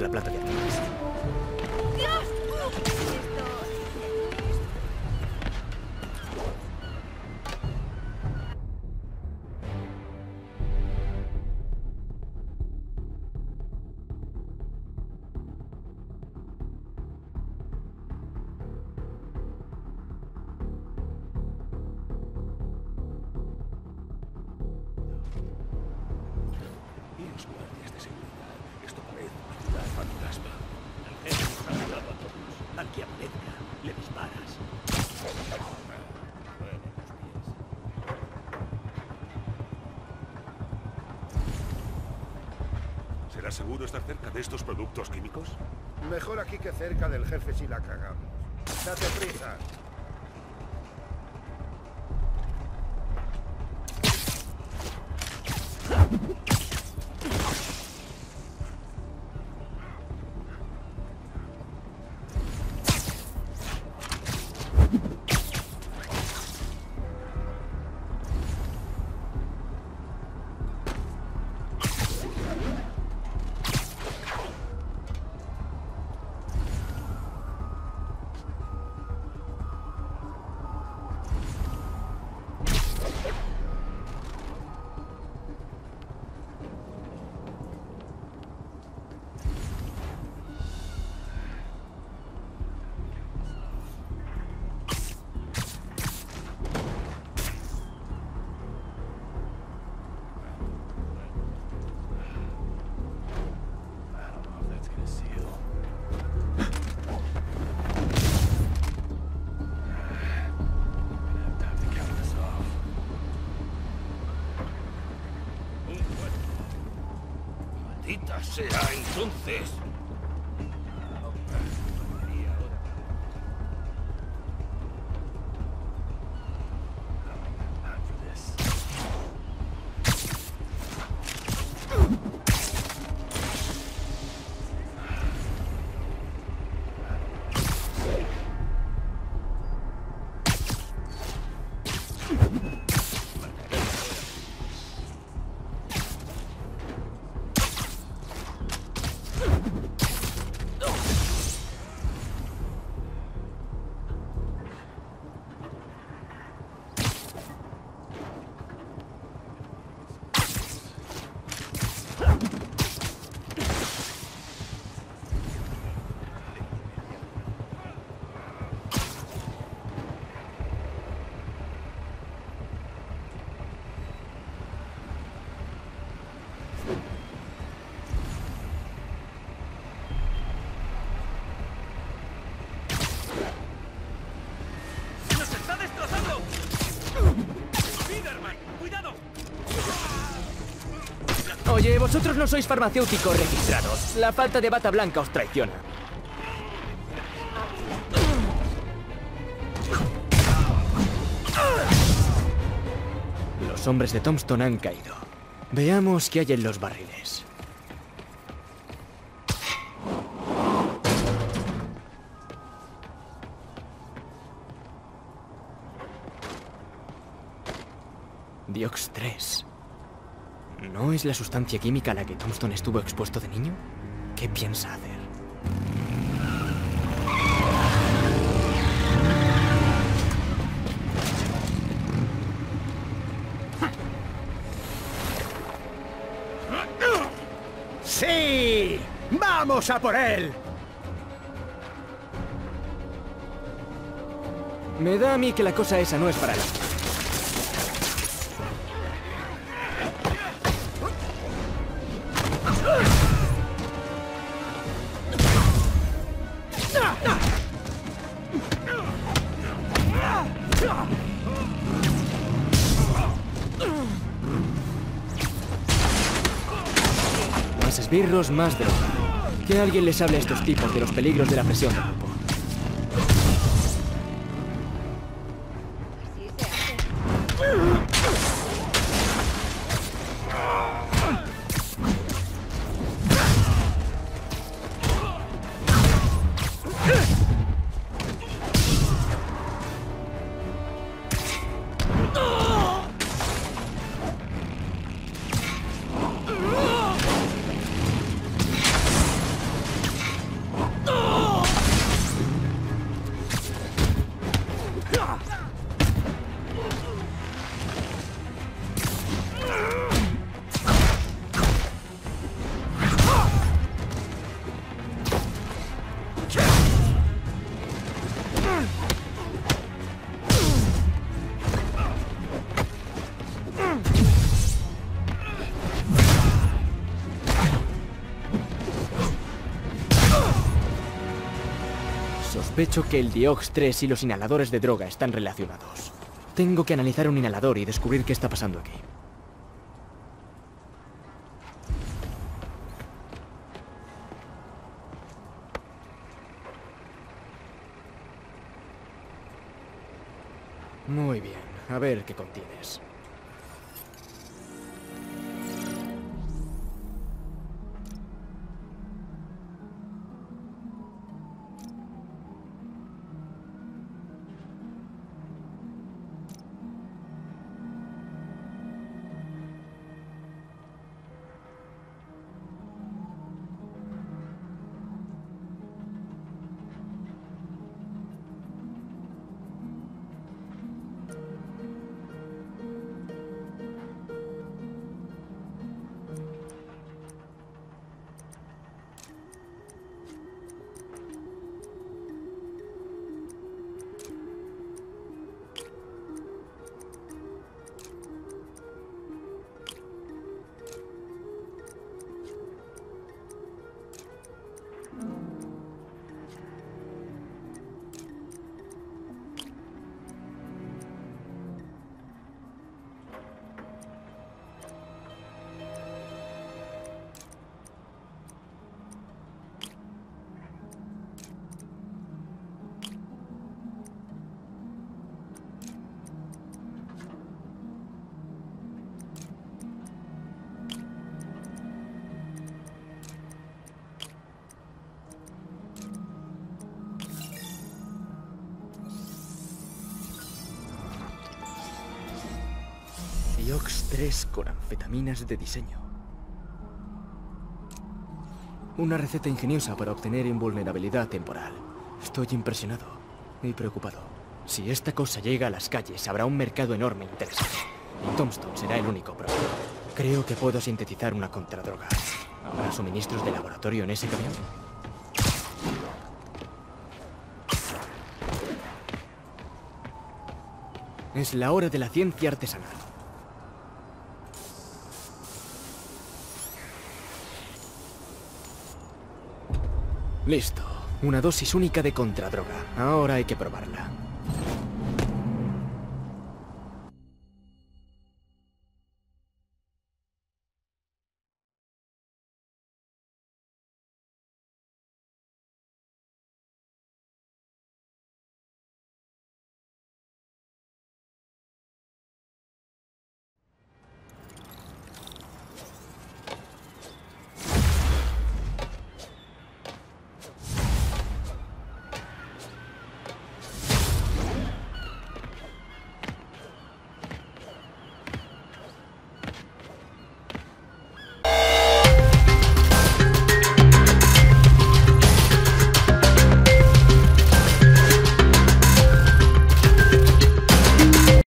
la planta de armas. ¿Será seguro estar cerca de estos productos químicos? Mejor aquí que cerca del jefe si la cagamos. ¡Date prisa! ¡Maldita sea, entonces! Oye, vosotros no sois farmacéuticos registrados. La falta de bata blanca os traiciona. Los hombres de Tombstone han caído. Veamos qué hay en los barriles. Diox 3. ¿No es la sustancia química a la que Tombstone estuvo expuesto de niño? ¿Qué piensa hacer? ¡Sí! ¡Vamos a por él! Me da a mí que la cosa esa no es para él. Más esbirros, más droga. Que alguien les hable a estos tipos de los peligros de la presión del grupo. Sospecho que el Diox 3 y los inhaladores de droga están relacionados. Tengo que analizar un inhalador y descubrir qué está pasando aquí. Muy bien, a ver qué contienes. Diox 3 con anfetaminas de diseño. Una receta ingeniosa para obtener invulnerabilidad temporal. Estoy impresionado y preocupado. Si esta cosa llega a las calles, habrá un mercado enorme interesante. Y Tombstone será el único problema. Creo que puedo sintetizar una contradroga. ¿Habrá suministros de laboratorio en ese camión? Es la hora de la ciencia artesanal. Listo. Una dosis única de contradroga. Ahora hay que probarla.